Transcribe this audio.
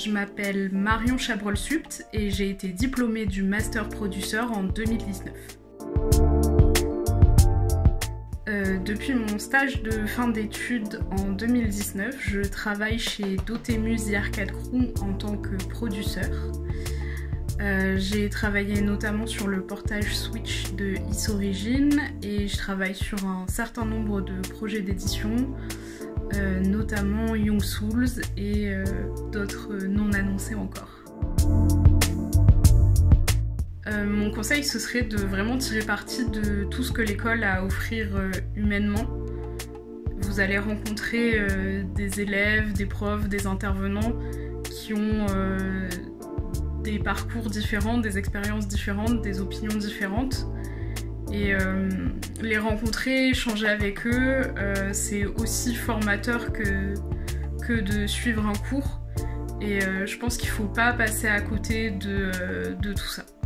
Je m'appelle Marion Chabrol-Supt et j'ai été diplômée du Master Producer en 2019. Depuis mon stage de fin d'études en 2019, je travaille chez Dotemu The Arcade Crew en tant que produceur. J'ai travaillé notamment sur le portage Switch de Is Origin et je travaille sur un certain nombre de projets d'édition, notamment Young Souls et d'autres non annoncés encore. Mon conseil, ce serait de vraiment tirer parti de tout ce que l'école a à offrir humainement. Vous allez rencontrer des élèves, des profs, des intervenants qui ont des parcours différents, des expériences différentes, des opinions différentes. Et les rencontrer, échanger avec eux, c'est aussi formateur que de suivre un cours. Et je pense qu'il ne faut pas passer à côté de tout ça.